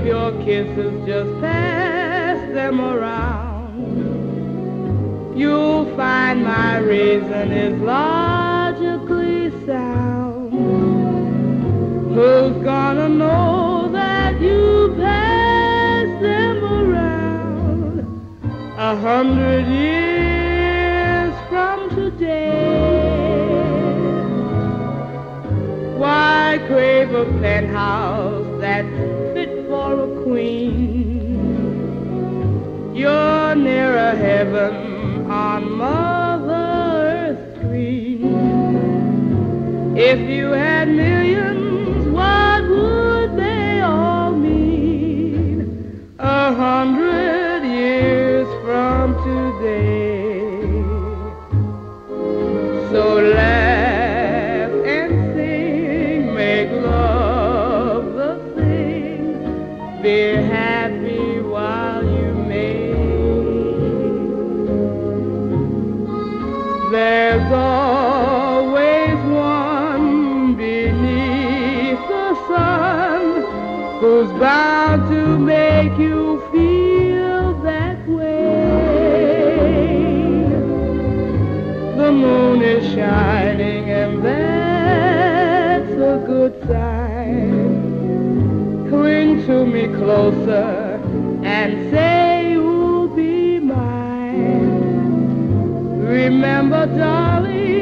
If your kisses just pass them around, you'll find my reason is logically sound. Who's gonna know that you passed them around 100 years from today? Why crave a penthouse that's fit for a queen? You're nearer heaven on Mother Earth's screen. If you had millions, what would they all mean 100 years from today? So laugh and sing, make love the thing, be happy while you may. There's always one beneath the sun who's bound to make you feel that way. The moon is shining and that's a good sign. Cling to me closer and say you'll be mine. Remember, darling,